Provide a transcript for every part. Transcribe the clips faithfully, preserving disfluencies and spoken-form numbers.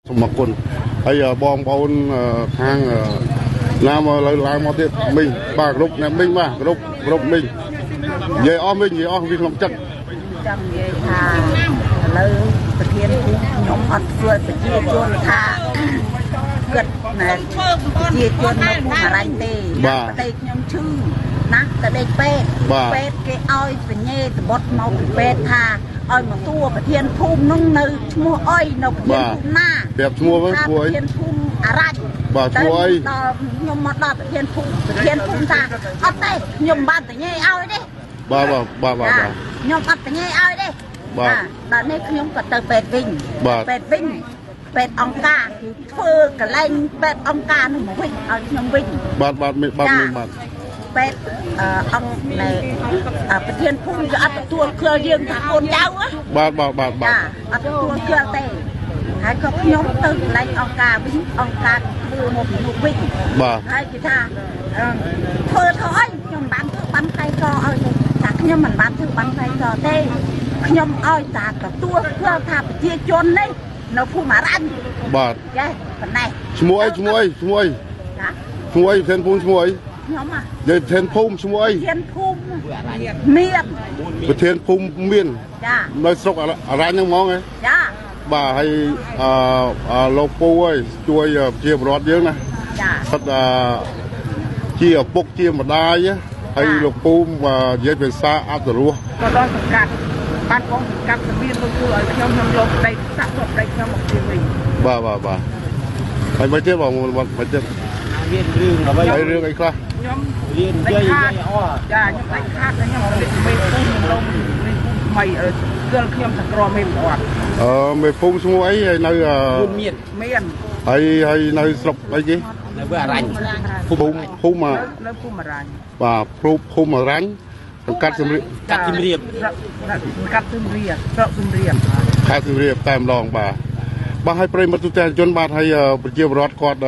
สมกุลไอ้บองบอลทางน้ำเลยล้างมาเทียบมิงปากรุกเนี่ยมิงมากรุกรุกมิงเย่อ้อมิงเย่อ้อวิ่งลงจักจำเย่ค่ะเลยประเทศหนุ่มอัดเฟื่อยประเทศจนค่ะเกิดเนี่ยประเทศจนมาพูดอะไรเตะประเทศยมชื่อนักแต่เด็กเป็ดเป็ดเกยอ้อยเป็นเย่แต่บดเมาเป็ดค่ะอ้อยมาตัวประเทศภูมินุ่งเนยชั่วอ้อยนกประเทศภูมิหน้าแบบชั่วมั้ยชั่วประเทศภูมิอะไรบ่ชั่วต่อยมมาต่อประเทศภูมิประเทศภูมิจ้าเอาเตะยมบ้านแต่เย่เอาดิบ่บ่บ่บ่บ่ยมอัดแต่เย่เอาดิบ่ตอนนี้ยมก็เติมเป็ดวิ่งเป็ดวิ่งเป็ดองกาเฟือกระเลงเป็ดองกาหนุ่มวิ่งเอายมวิ่งบาดบาดไม่บาดไม่บาดเป็ดองในประเทศภูมิจะอัดตัวเครือยืนตะโกนเจ้าอะบาดบาดบาดบาดอัดตัวเครือเตะให้เขายมตึงไรองกาวิ่งองกาคือหมดหมดวิ่งให้กีตาร์เธอถอยยมบ้านเธอบ้านใครก็เอาจากยมมันบ้านเธอบ้านใครก็เตะยมอ้อยจากตัวเครือทาประเทศจนนี่เราพูดมารันบาดแย่คนไหนช่วยช่วยช่วยช่วยเทนพูนช่วยเดี๋ยวเทนภูมิช่วยเทนภูมิเมียนประเทศภูมิเมียนในสกอะไรยังมองไงบ่าให้โลปูไว้ช่วยเชียบรอดเยอะนะสัตว์เชียบปกเชียบมาได้ให้โลปูมาเยอะเป็นซาอัตรัวก็ต้องกัดบ้านของกัดทะเบียนตัวคือขยมยมลงได้สักหมดได้ขยมหมดจริงบ่าบ่าบ่าไอ้ไม่เจ็บบอกมันไม่เจ็บเรียนเรื่องอะไรเรื่องไอ้ข้าเรียนเยอะๆอ๋อจ้ายังไปคาดแล้วยังไม่ไม่พุ่งลงไม่เออเกินขยมตะกรอไม่หมดเออไม่พุ่งสมุยไอ้ในเออเมียนเมียนไอ้ไอ้ในสลบไอ้กี่ในเบื่อรันพุ่งพุ่งมาในพุ่งมารันป่าพุ่งพุ่งมารันกัดสมรีกัดสมรีกัดสมรีกัดสมรีกัดสมรีตามลองบ่าบ่าให้ปริมาตุแต่จนบาดให้ประเจียบรอดกอด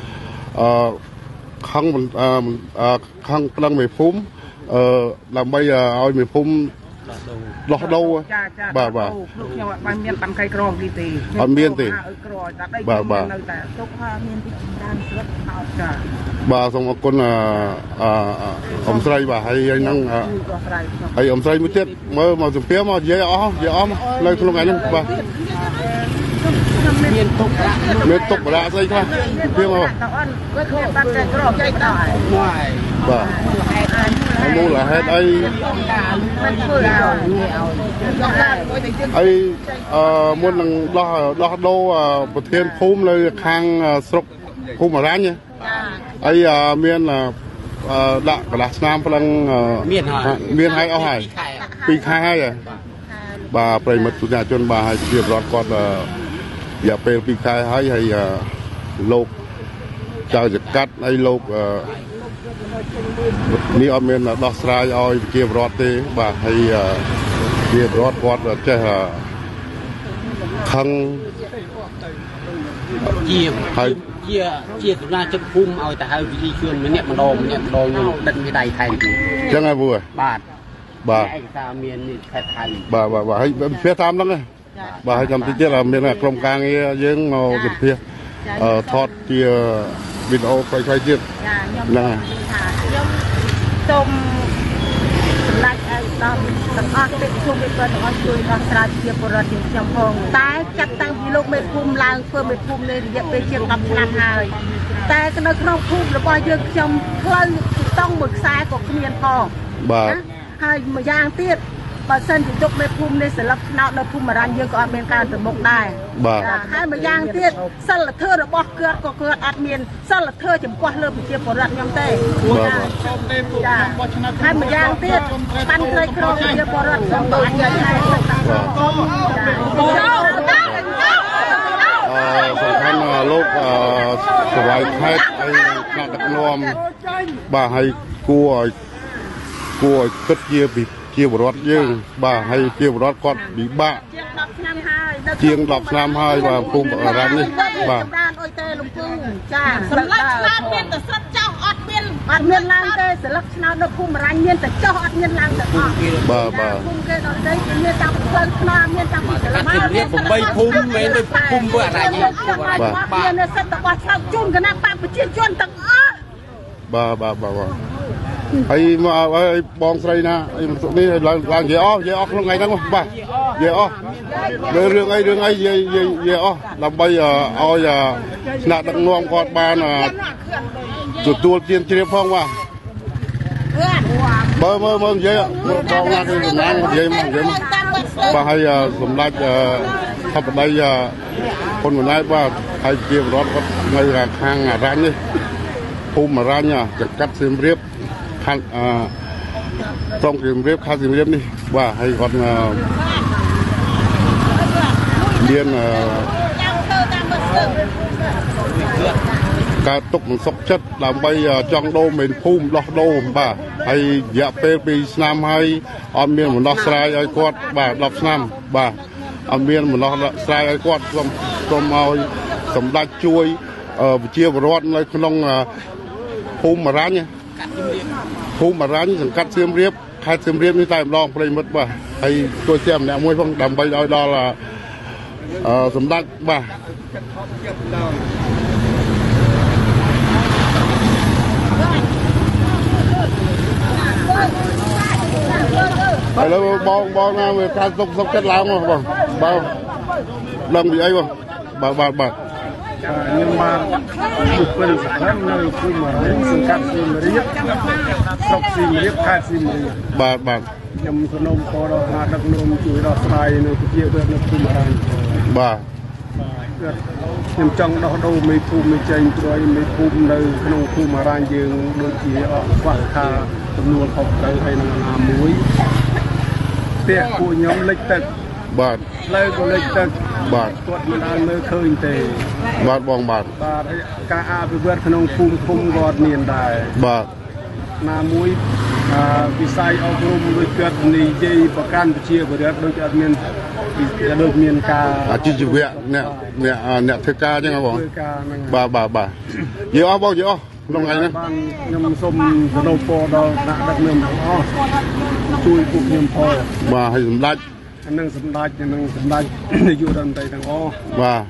ข้างมันข้างกลางไม่พุ่มlàm bây giờ ao miền Phum lọt đâu bà bà ở miền thì bà bà bà xong con ông say bà hay hay năng hay ông say mới chết mới mà dùng tiếng mà dễ ó dễ ó lấy không ngày nữa bà miền tục đã say qua tiếng mà bà mua là hết ai ai muốn lần đo đo đô một thiên phumเลยข้างสกภูมิร้านเนี่ยไอ้เมียนด่ากระดาษน้ำพลังเมียนเมียนให้เอาให้ปีค่ายให้อ่ะบ่าไปมาตุนจนบ่าให้เรียบร้อยก่อนอย่าไปปีค่ายให้ให้โลกเจ้าจะกัดไอ้โลกนี่อเมนดอกสายเอาเก็บรอดเตะบ่าให้เก็บรอดกอดเจ้าคังเจียให้เจียเจียตัวน่าจะพุ่มเอาแต่ให้วิธีชวนมันเนี่ยมันโดนมันเนี่ยมันโดนดันไม่ได้ไทยยังไงบัวบาทบาทไอ้ตาเมียนนี่ไทยไทยบาทบาทบาทให้เพียทำแล้วไงบาทให้จำที่เจ้าเราเมียนกรมกลางเงี้ยยังเอาจุดเพียทอดเจียบินเอาไปใช้เจียนั่งต้มสลัดไอ้ตอมตะออดเป็นชุ่มเป็นตัวตะออดช่วยรักษาเชื้อปรสิตจำพงแต่จับตั้งวิโลกไม่พุ่มลางเพื่อไม่พุ่มเลยจะไปเชียงกับงานหายแต่ก็นึกน้องพุ่มแล้วพอยังจำเพื่อต้องหมึกทรายกับเมียนพองให้มาย่างเตี้ยบางเส้นจุกไม่พุ่มในสลับนาวในพุ่มมารันเยอะก็อาจเป็นการสมบได้ให้มาย่างเตี้ยสลัดเธอระบอกเกลือก็เกลืออัดเมียนสลัดเธอจำกว่าเริ่มเกี่ยวกับรัฐยำเต้ให้มาย่างเตี้ยปันเคยครองเกี่ยวกับรัฐสมบัติใหญ่ใหญ่สำคัญโลกสบายแพทย์ไอ้นักนวมบ่าให้กลัวกลัวตึ๊ดเยี่ยบิเกี่ยวรถยืงบ่าให้เกี่ยวรถก่อนบีบ้าเชียงดอกน้ำให้บ่าพุ่งอะไรนี่บ่าจ้าสำลักน้ำเป็นแต่สัตว์เจ้าออดเมียนอดเมียนล่างเตะสลักชนะนกภูมิรันเมียนแต่เจ้าอดเมียนล่างแต่อดบ่บ่ภูมิเกดได้เมียนจับเพลินนาเมียนจับสลักมาเมียนผมใบภูมิเมียนภูมิเบื่ออะไรเนี่ยบ่เมียนเนี่ยสัตว์ว่าชอบจุนกันนะป้าไปเชี่ยจวนตั้งอ้อบ่บ่บ่บ่ไอ้มาไอ้บองใส่นะไอ้นี่ล่างล่างเยอะเยอะក្នុងថ្ងៃហ្នឹងបាទเยอะរឿងរឿងអីរឿងអីយាយយាយយាយអស់ដើម្បីឲ្យស្នាក់ដឹកនាំគាត់បានទទួលទានជ្រាបផងបាទមើលមើលមើលនិយាយបងណាគឺសំណាងនិយាយមកនិយាយមកបាទហើយសម្ដេចធិបតីហ៊ុនម៉ាណែតបាទហើយជារដ្ឋគាត់នៅខាងអរញ្ញនេះភូមិអរញ្ញចង្កាត់សៀមរាបខាងក្រុងសៀមរាបខេត្តសៀមរាបនេះបាទហើយគាត់មានការទុកមិនសុខចិត្តដើម្បីចង់ដូរមេភូមិដោះដូរបាទហើយរយៈពេលពីរឆ្នាំហើយអត់មានមនោស្រ័យឲ្យគាត់បាទដប់ឆ្នាំបាទអត់មានមនោស្រ័យឲ្យគាត់សូមសូមឲ្យសម្ដេចជួយប្រជាពលរដ្ឋនៅក្នុងភូមិអរញ្ញភូមិអរញ្ញសង្កាត់សៀមរាបខេត្តសៀមរាបនេះតែម្ដងប្រិមិត្តបាទហើយជួយជាម្នាក់មួយផងដើម្បីឲ្យដល់សម្ដេចបាទឥឡូវបងបងណាវាការទុកសុខចិត្តឡើងមកបងបើដឹងពីអីបងបាទបាទបាទខ្ញុំបានជួបពេលសម្រាប់នៅភូមិអរញ្ញសង្កាត់សៀមរាបស្រុកសៀមរាបខេត្តសៀមរាបបាទបាទខ្ញុំសូមពរដល់ថ្នាក់ដឹកនាំជួយដោះស្រាយនៅប្រជាពលរដ្ឋនៅភូមិអរញ្ញបាទខ្ញុំចង់ដោះដូរមេភូមិមេចេញព្រួយមេភូមិនៅក្នុងភូមិអរញ្ញយើងដូចជាអស់ខ្វះខាតចំនួនខុសត្រូវហើយនឹងណាមួយផ្ទះពួកខ្ញុំលិចទឹកបាទផ្លូវក៏លិចទឹកបាទគាត់មិនបានមើលឃើញទេបាទបងបាទបាទការអភិវឌ្ឍក្នុងភូមិឃុំក៏អត់មានដែរបាទណាមួយវិស័យអប់រំដូចគាត់និយាយប្រកាន់ប្រជាពលរដ្ឋដូចអត់មានដូចមានការអាជីវៈអ្នកអ្នកអ្នកធ្វើការអញ្ចឹងបងធ្វើការហ្នឹងបាទបាទបាទយីអស់បងយីអស់ក្នុងថ្ងៃនេះបានខ្ញុំសូមសនុពរដល់ដាក់ដឹកនាំទាំងអស់ជួយពួកខ្ញុំផងបាទឲ្យសម្ដេចនឹងសម្ដេចនឹងសម្ដេចនាយករដ្ឋមន្ត្រីទាំងអស់បាទ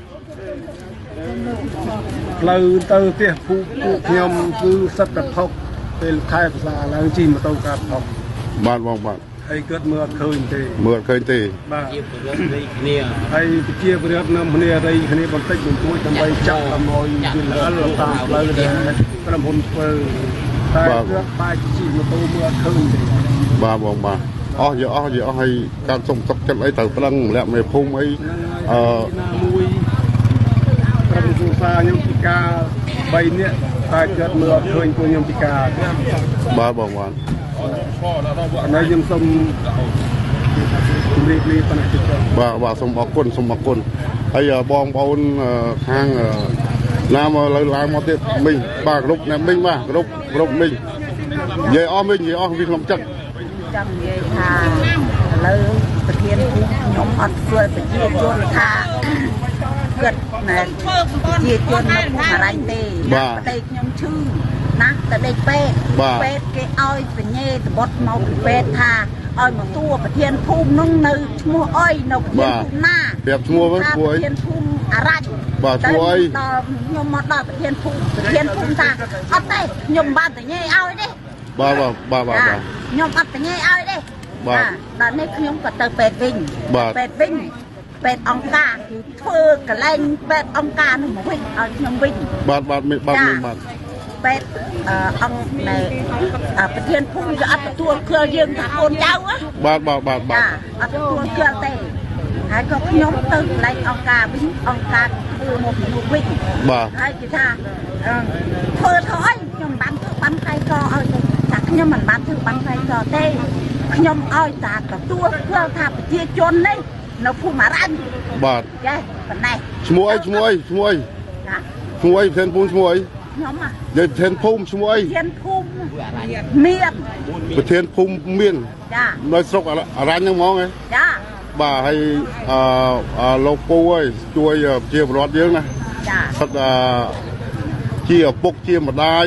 ផ្លូវទៅផ្ទះភូមិពួកខ្ញុំគឺសិតតែថុកពេលខែភាសាឡើងជិះម៉ូតូកាត់ថុកបាទបងបាទហើយគាត់មើលអត់ឃើញទេមើលអត់ឃើញទេបាទជាពលរដ្ឋនៃគ្នាហើយជាពលរដ្ឋនៅគ្នារៃគ្នាបន្តិចបន្តួចដើម្បីចាប់ដើម្បីយល់លល់តាមផ្លូវដែលក្រុមហ៊ុនធ្វើតែគាត់បាយជិះម៉ូតូមើលអត់ឃើញទេបាទបងបាទអស់យកអស់យកអស់ហើយការសុំសុខចិត្តអីត្រូវប្រឹងម្នាក់មេភូមិអីអឺមួយក្រុមគ្រួសារខ្ញុំពិការបីនាក់តែគាត់មើលអត់ឃើញពួកខ្ញុំពិការបាទបងបាទហើយខ្ញុំសូមជម្រាបលាប៉ុណ្ណេះទេបាទបាទសូមអរគុណសូមអរគុណហើយបងប្អូនខាងណាមកលើឡើងមកទៀតមីងបាទគ្រប់អ្នកមីងបាទគ្រប់គ្រប់មីងនិយាយអស់មីងនិយាយអស់វាក្នុងចិត្តចង់និយាយថាឥឡូវប្រធានខ្ញុំអត់ធ្វើប្រជាជនថាគាត់ណែប្រជាជននៅភូមិអរញ្ញទេបាទតែខ្ញុំឈឺណាតែដេកពេទ្យពេទ្យគេឲ្យបញ្ញាតបុតមកពីពេទ្យថាឲ្យមកទួប្រធានភូមិនឹងនៅឈ្មោះអុយនៅប្រធានភូមិណាប្រាប់ឈ្មោះវិញព្រោះប្រធានភូមិអរញ្ញបាទឈ្មោះអីដល់ខ្ញុំមកដល់ប្រធានភូមិប្រធានភូមិថាអត់ទេខ្ញុំបានតែញ៉ៃឲ្យទេបាទបាទបាទបាទខ្ញុំអត់តែញ៉ៃឲ្យទេបាទដល់នេះខ្ញុំក៏ទៅពេទ្យវិញពេទ្យវិញពេទ្យអង្គការគឺធ្វើកលែងពេទ្យអង្គការនឹងមកវិញឲ្យខ្ញុំវិញបាទបាទបាទបាទពេទ្យអង្គនៃប្រធានភូមិក៏អត់ទទួលគ្រាយើងថាកូនចៅបាទបាទបាទបាទអត់ទទួលគ្រាទេហើយក៏ខ្ញុំទៅកលែងអង្គការវិញអង្គការធ្វើមកពីនោះវិញបាទហើយគេថាធ្វើធ្វើអីខ្ញុំបានធ្វើបានខៃកឲ្យទេថាខ្ញុំមិនបានធ្វើបានខៃកទេខ្ញុំឲ្យតាទទួលគ្រាថាប្រជាជននេះនៅភូមិអរញ្ញបាទចេះប៉ុណ្ណេះឈ្មោះអីឈ្មោះអីឈ្មោះអីឈ្មោះអីប្រធានភូមិឈ្មោះអីខ្ញុំហ៎និយាយប្រធានភូមិឈ្មោះអីប្រធានភូមិមានប្រធានភូមិមានចានៅស្រុកអរញ្ញហ្នឹងហ្មងហ៎ចាបាទហើយអឺលោកពូអើយជួយប្រជាពលរដ្ឋយើងណាចាសិតជាឪពុកជាម្ដាយ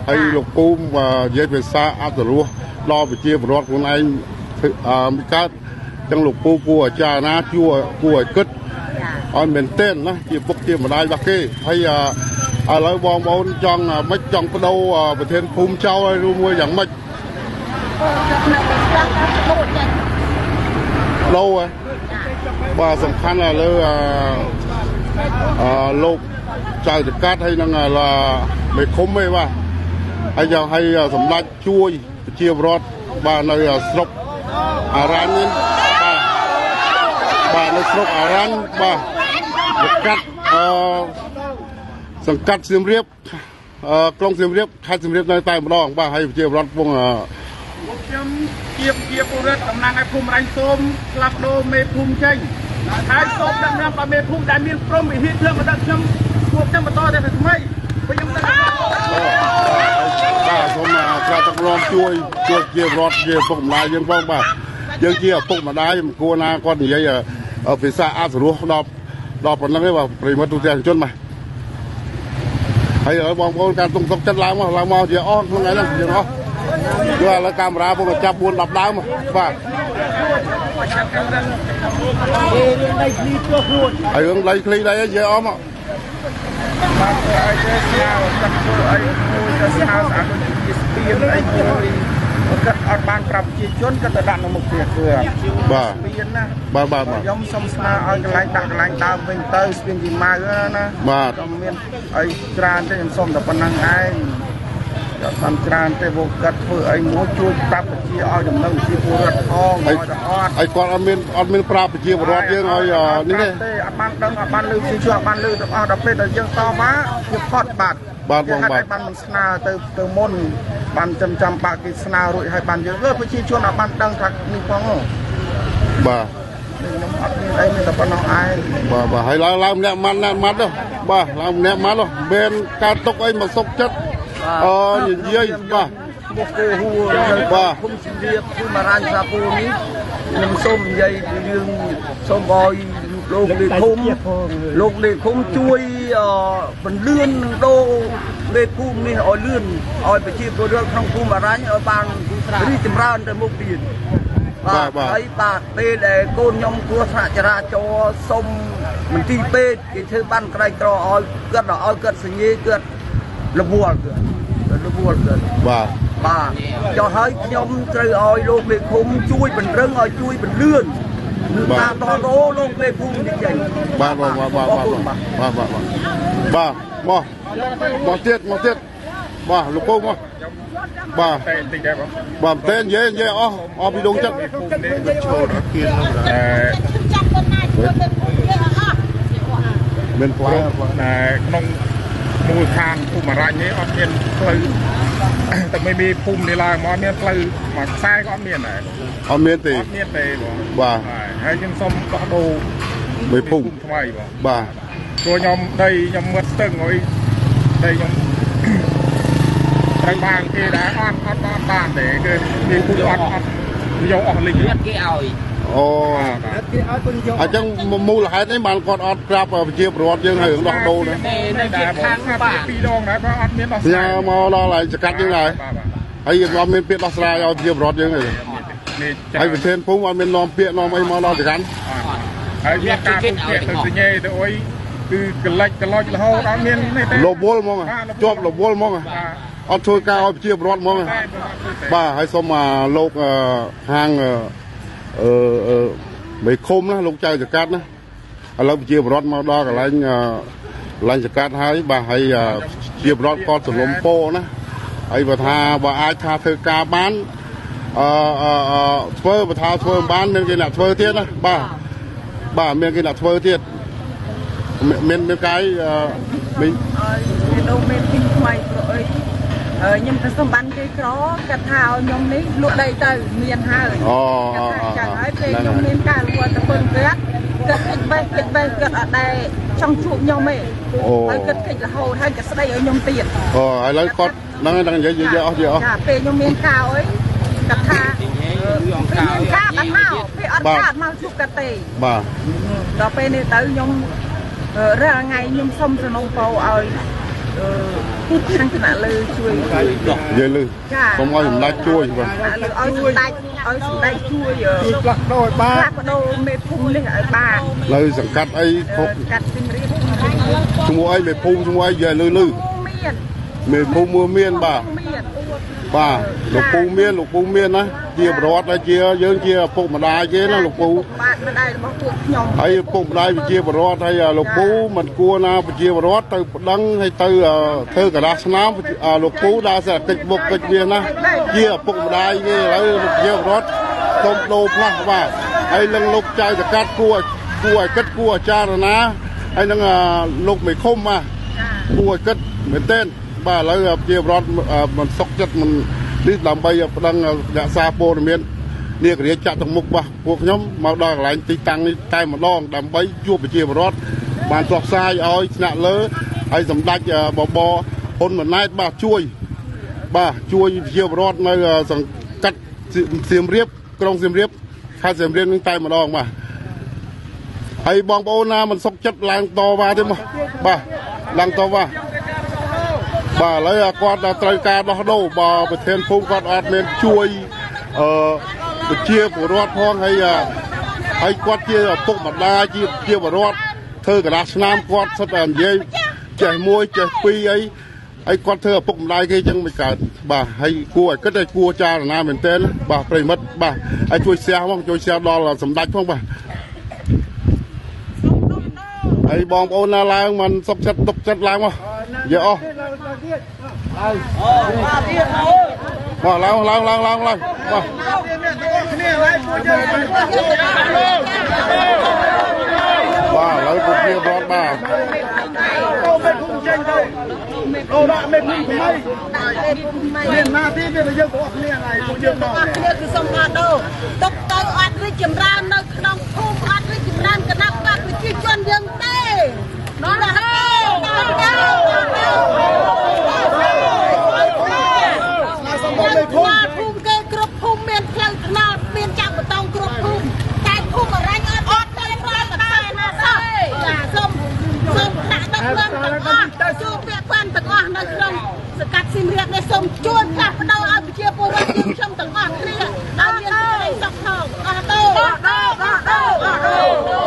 ហើយលោកពូមនិយាយភាសាអត្តរសដល់ប្រជាពលរដ្ឋខ្លួនឯងមានកើតទាំងលោកពូគួរអាចារ្យណាគួរគួរឲ្យគិតឲ្យមែនទែនណាជាពុកជាម្ដាយរបស់គេហើយឥឡូវបងប្អូនចង់មិនចង់បដូរប្រធានភូមិចៅឲ្យរួមមួយយ៉ាងម៉េចលោបាទសំខាន់làលើអឺលោកចៅតកាត់ហើយនឹងមេឃុំឯបាទហើយយ៉ាងឲ្យសម្ដេចជួយប្រជាពលរដ្ឋបាទនៅស្រុកអារ៉ាញ់បាទបាទនៅស្រុកអារ៉ាញ់បាទកាត់អឺសង្កាត់សៀមរាបអឺក្រុងសៀមរាបខេត្តសៀមរាបនៅតែម្ដងបាទហើយប្រជាពលរដ្ឋពងខ្ញុំជាជាពលរដ្ឋតំណាងឲ្យភូមិរ៉ាញ់សូមផ្លាស់ប្ដូរមេភូមិចេញហើយសូមដឹងថាបើមេភូមិដែលមានព្រមវិហារភ្លើងមកដឹកខ្ញុំពួកខ្ញុំបន្តតែថ្មីពួកខ្ញុំដឹងបាទសូមក្រាបទឹករំជួយជួយជារដ្ឋជាពុកម្ដាយយើងផងបាទយើងជាឪពុកម្ដាយមិនគួរណាគាត់និយាយភាសាអសរោះដល់ដល់ប៉ុណ្ណឹងទេបាទប្រិមត្តទូទាំងជនបាទហើយបងប្អូនការទុកទុកចិត្តឡើងមកឡើងមកជាអស់ក្នុងថ្ងៃហ្នឹងយើងអស់យកឥឡូវកាមេរ៉ាពុកចាប់បួនដប់ដើមបាទហើយរឿងដីឃ្លីដីយើងអស់មកបាទឲ្យទៅស្នាកាត់ធ្វើអីមួយទៅស្នាស្អាតជាស្ពានអីមួយគាត់អត់បានប្រាប់ប្រជាជនគាត់ទៅដាក់នៅមុខផ្ទះគឺបាទស្ពានណាបាទបាទខ្ញុំសុំស្នើឲ្យកន្លែងដាក់កន្លែងដើមវិញទៅស្ពានជីម៉ៅណាបាទអត់មានអីច្រើនទេខ្ញុំសុំតែប៉ុណ្្នឹងឯងគាត់បានច្រើនទេពួកគាត់ធ្វើអីមួយជួយប្រាប់ប្រជាឲ្យដំណឹងប្រជាពលរដ្ឋផងឲ្យតែអត់ហើយគាត់អត់មានអត់មានប្រាប់ប្រជាពលរដ្ឋយើងឲ្យនេះទេអត់បានដឹងអត់បានលើប្រជាជនអត់បានលើទាំងអស់ដល់ពេលដែលយើងតវ៉ាវាផត់បាត់បាទបងបាទបានមិនស្នើទៅទៅមុនបានចំចាំបាក់គេស្នើរួចឲ្យបានយើងប្រជាជនអត់បានដឹងថានេះផងបាទខ្ញុំអត់មានអីមានតែប៉ុណ្ណោះឯងបាទបាទហើយឡើងឡើងម្នាក់ម៉ាត់ណាម៉ាត់ទៅបាទឡើងម្នាក់ម៉ាត់ទៅមិនការຕົកអីមកសុកចិត្តអូនិយាយបាទមកគោហួរបាទគុំជំរាបគឺមករាញ់សាពូនេះខ្ញុំសូមនិយាយពីរឿងសូមឲ្យលោកលេខុំលោកលេខុំជួយបញ្លឿននឹងដូរលេខភូមិនេះឲ្យលឿនឲ្យប្រជាពលរដ្ឋក្នុងភូមិអរញ្ញឲ្យបានរីកចម្រើនទៅមុខទៀតបាទហើយបាទពេលដែលកូនខ្ញុំគ្រោះថ្នាក់ចរាចរណ៍សុំមន្ទីរពេទ្យគេធ្វើបានក្រីក្រឲ្យគាត់ឲ្យគាត់សញ្ញាគាត់រវល់គាត់រវល់គាត់បាទបាទចុះហើយខ្ញុំត្រូវឲ្យលោកលេខភូមិជួយបញ្រឹងឲ្យជួយបញ្លឿនបាទតរោលោកលេខភូមិនេះចេញបាទបាទបាទបាទបាទបាទបាទបាទមកមកទៀតមកទៀតបាទលោកពូមកបាទតែតិចដែរបងបាទតែនិយាយនិយាយអស់អស់ពីដងចិត្តភូមិនេះវាចូលដល់គៀននោះតែមានផ្លូវតែក្នុងមូលដ្ឋានភូមិអរញ្ញនេះអត់មានផ្លូវតែមិនមានភូមិនេះឡើងមកមានផ្លូវមួយខ្សែក៏អត់មានដែរអត់មានទេអត់មានទេបងបាទហើយខ្ញុំសូមដោះដូរមេភូមិថ្មីបងបាទព្រោះខ្ញុំដីខ្ញុំមើលស្ទឹងឲ្យដីខ្ញុំត្រូវបានគេដែរអត់អត់បានបានទេគឺមេភូមិអត់អត់យកអស់លិចគេឲ្យអូអញ្ចឹងមូលហេតុនេះបានគាត់អត់ប្រាប់ប្រជាពលរដ្ឋយើងហើយដោះដូរដែរនៅខាងបាទពីរដងដែរបើអត់មានដោះស្រាយមកដល់ហើយចកាត់យើងហើយហើយយើងអត់មានពាក្យដោះស្រាយឲ្យប្រជាពលរដ្ឋយើងទេហើយប្រធានភូមិអត់មាននាំពាក្យនាំអីមកដល់ចកាត់ហើយមានការពុកពាក្យទៅសញ្ញេទៅអីគឺកលិចកលុចរហូតអត់មាននេះទេលវលហ្មងជាប់លវលហ្មងអត់ធ្វើការឲ្យប្រជាពលរដ្ឋហ្មងបាទហើយសូមលោកខាងអឺមេឃុំណាលោកចៅចកាត់ណាឥឡូវប្រជាពលរដ្ឋមកដល់កន្លែងកន្លែងចកាត់ហើយបាទហើយជាពលរដ្ឋគាត់សលំពោណាហើយបើថាបើអាចថាធ្វើការបានអឺធ្វើបើថាធ្វើមិនបានមានគេអ្នកធ្វើទៀតណាបាទបាទមានគេអ្នកធ្វើទៀតមានមានកាយមានដូរមានទីថ្មីព្រោះអីខ្ញុំទៅសុំបានគេក្រគាត់ថាឲ្យខ្ញុំនេះលក់ដីទៅមានហើយអូចឹងហើយពេលខ្ញុំមានការរវល់ទៅពឹងគាត់គាត់គិតបេះគិតបេះគាត់អត់ដែរចង់ជួបខ្ញុំទេហើយគាត់គិតរហូតហើយគាត់ស្ដីឲ្យខ្ញុំទៀតអូឥឡូវគាត់ហ្នឹងហ្នឹងនិយាយនិយាយអស់និយាយអស់ចាពេលខ្ញុំមានការអីគាត់ថាមានការអត់មកពេលអត់ការមកជួបគាត់ទេបាទដល់ពេលនេះទៅខ្ញុំរាល់ថ្ងៃខ្ញុំសុំសំណូមពរឲ្យខាងគណៈលើជួយនិយាយលើខ្ញុំឲ្យសម្ដេចជួយបាទឲ្យសម្ដេចឲ្យសម្ដេចជួយជួយផ្លាស់ប្ដូរឲ្យបានផ្លាស់ប្ដូរមេភូមិនេះឲ្យបានលើសង្កាត់អីសង្កាត់សៀមរាបឈ្មោះអីមេភូមិឈ្មោះអីនិយាយលើលើមានមេភូមិមានបាទបាទលោកពូមានលោកពូមានណាជាប្រវត្តិហើយជាយើងជាពុកម្ដាយគេណាលោកពូបាទម្ដាយរបស់ពួកខ្ញុំហើយពុកម្ដាយវិជាប្រវត្តិហើយលោកពូមិនគួរណាវិជាប្រវត្តិទៅប្តឹងហើយទៅធ្វើកដាស្នាមលោកពូដើរសេកិច្ចមុខកិច្ចវាណាជាពុកម្ដាយគេឥឡូវវិជាប្រវត្តិសូមដូរផ្លាស់បាទហើយនឹងលោកចៅតកាត់គួរគួរឲ្យគិតគួរអាចារណាហើយនឹងលោកមេឃុំបាទគួរឲ្យគិតមែនទែនបាទឥឡូវជាប្រវត្តិមិនសុខចិត្តមិននេះដើម្បីប្តឹងរក្សាព័ត៌មាននាគរាជចាក់ទាំងមុខបាទពួកខ្ញុំមកដល់កន្លែងទីតាំងនេះតែម្ដងដើម្បីជួបប្រជាពលរដ្ឋបានផ្សព្វផ្សាយឲ្យស្នាក់លើហើយសម្ដេចបបហ៊ុនម៉ាណែតបាទជួយបាទជួយប្រជាពលរដ្ឋនៅសង្កាត់សៀមរាបក្រុងសៀមរាបខេត្តសៀមរាបនឹងតែម្ដងបាទហើយបងប្អូនណាមិនសុខចិត្តឡើងតវ៉ាទេមកបាទឡើងតវ៉ាបាទឥឡូវគាត់ត្រូវការដោះដូរបើប្រធានភូមិគាត់អត់មានជួយអឺប្រជាពលរដ្ឋផងហើយហើយគាត់ជាពុកម្ដាយជាជាពលរដ្ឋធ្វើកដាស្នាមគាត់សិតតែនិយាយចេះមួយចេះពីរអីហើយគាត់ធ្វើឪពុកម្ដាយគេចឹងមិនកើតបាទហើយគួរឲ្យគិតឲ្យគួរចារណាមែនទែនបាទប្រិមិត្តបាទហើយជួយshareផងជួយshareដល់សម្ដេចផងបាទហើយបងប្អូនណាឡើងមិនសុខចិត្តទុកចិត្តឡើងមកយកអស់បាទឡើងឡើងឡើងឡើងឡើងបាទបាទឡើយពួកគ្នាបត់បាទអូមេភូមិចេញទៅអូដាក់មេភូមិថ្មីមានណាទីវាយើងបងប្អូនគ្នាហើយពួកយើងមកគ្នាគឺសុំអត់ដូរទុកទៅអត់រីកចម្រើននៅក្នុងភូមិអត់រីកចម្រើនគណៈបកប្រជាជនយើងទេនោះណាភូមិគេគ្រប់ភូមិមានផ្លូវថ្នល់មានចាក់បេតុងគ្រប់ភូមិតែភូមិអរ៉ាញ់អត់អត់តែផ្លូវតែណាសោះចាសូមសូមដាក់ដឹកនាំទាំងអស់ជួបពាក់ព័ន្ធទាំងអស់នៅក្នុងសង្កាត់សៀមរាបនេះសូមជួយផ្លាស់ប្ដូរឲ្យប្រជាពលរដ្ឋយើងខ្ញុំទាំងអស់គ្នាឲ្យមានសេចក្តីសុខផងអស់ទៅអស់ទៅអស់ទៅអស់ទៅ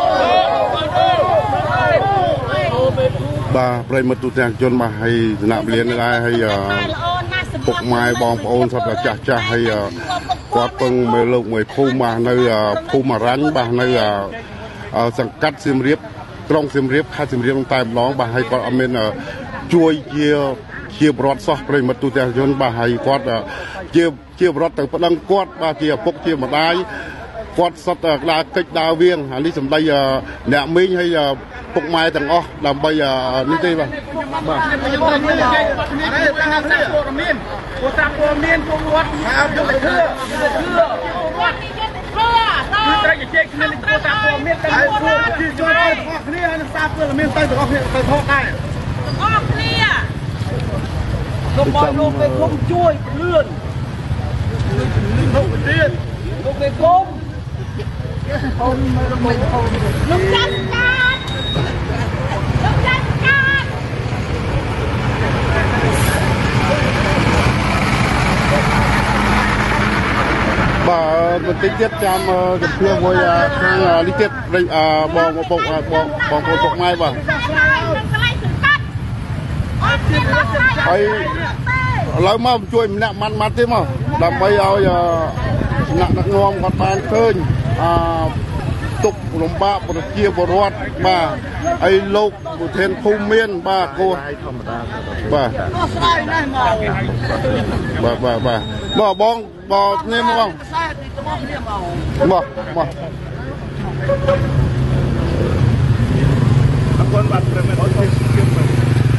បាទប្រិមិត្តទូទាំងជនបាទហើយគណៈពលាននេះដែរហើយពុកម៉ែបងប្អូនសុទ្ធតែចាស់ចាស់ហើយគាត់ពឹងមើលលោកមួយភូមិបាទនៅភូមិអរ៉ាញ់បាទនៅសង្កាត់សៀមរាបក្រុងសៀមរាបខេត្តសៀមរាបតែម្ដងបាទហើយគាត់អត់មានជួយជាជាប្រវត្តិសោះប្រិមិត្តទូទាំងជនបាទហើយគាត់ជាជាប្រវត្តិទៅប្តឹងគាត់បាទជាឪពុកជាម្ដាយគាត់សុទ្ធតែដើរកិច្ចដើរវៀងអានេះសម្ដីអ្នកមីងហើយពុកម៉ែទាំងអស់ដើម្បីនេះទេបាទបាទព័ត៌មានតាំងសាព័ត៌មានព័ត៌ព័ត៌មានពលរដ្ឋហើយយកទៅធ្វើរដ្ឋនេះយកទៅធ្វើគឺត្រូវជជែកគ្នានឹងព័ត៌ព័ត៌មានទាំងពលរដ្ឋជាជនទាំងអស់គ្នានឹងសារព័ត៌មានទៅទាំងអស់គ្នាទៅថតដែរទាំងអស់គ្នាលោកបងលោកមេឃុំជួយលឿនលោកប្រធានលោកមេឃុំអូនលោកមេឃុំលោកចាន់កាត់លោកចាន់កាត់បាទបន្តិចទៀតចាំជំរាបមួយខាងនេះទៀតបងបងបងបងប្អូនពុកម៉ែបាទហើយឥឡូវមកជួយម្នាក់ម៉ាត់ម៉ាត់ទេមកដើម្បីឲ្យថ្នាក់ដឹកនាំគាត់បានឃើញអទុករំបាកប្រជាពលរដ្ឋបាទហើយលោកប្រធានភូមិមានបាទគោធម្មតាបាទស្ដាយណាស់មកបាទបាទបាទមកបងបងនេះមកបងខ្សែទីរបស់គ្នាមកមកអរគុណបាទព្រមអត់ទៅជឿមក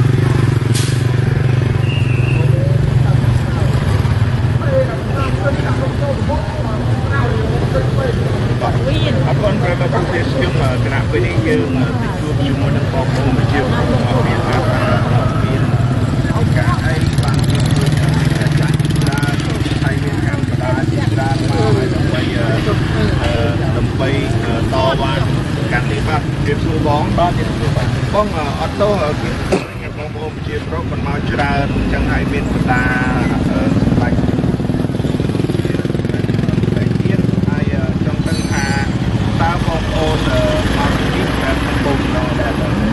អរគុណប្របាទជំរាបជូនគណៈពេលនេះយើងជួបជាមួយនឹងបងប្អូនប្រជាពលរដ្ឋអភិបាលមានឱកាសឲ្យបានជួយចាត់ចាត់ការថៃមានកម្មបដាជាច្រើនមកដើម្បីដើម្បីតវ៉ាកាន់នេះបាទជម្រាបសួរបងបាទជម្រាបសួរបងអត់ទោសបងប្អូនជាប្រុសមិនមកច្រើនចឹងហើយមានបណ្ដាបាច់តែទៀតហើយចង់ដឹងថាតើបងប្អូនមកទីនេះតែបងប្អូនដែរ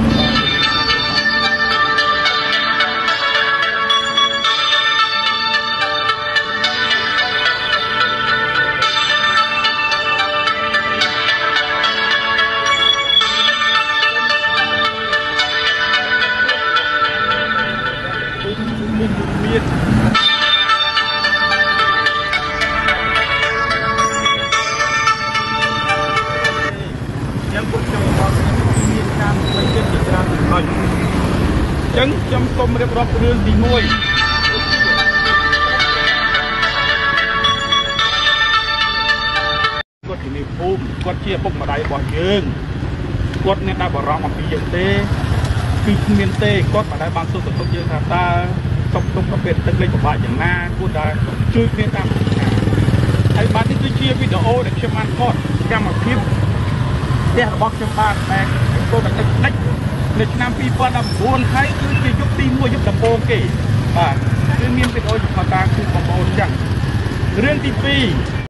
ចឹងខ្ញុំសូមរៀបរាប់រឿងទីមួយគាត់ទីនេះភូមិគាត់ជាពុកម្ដាយរបស់យើងគាត់មានតែបារម្ភអំពីយើងទេគឺគ្មានទេគាត់មិនដែលបានសួរទៅទុកយើងថាតើសុខទុក្ខប្រភេទទឹកលេខពិបាកយ៉ាងណាគួរតែជួយគ្នាតាមហើយបាទនេះគឺជាវីដេអូដែលខ្ញុំបានថតកម្មវិធីផ្ទះរបស់ខ្ញុំបានតែគោលតែទឹកតិចនៅឆ្នាំពីរពាន់ដប់ប្រាំបួនហើយគឺជាយុគទីមួយយុគដំបូងគេបាទគឺមានវីដេអូជាថាគឺបងប្អូនចឹងរឿងទីពីរ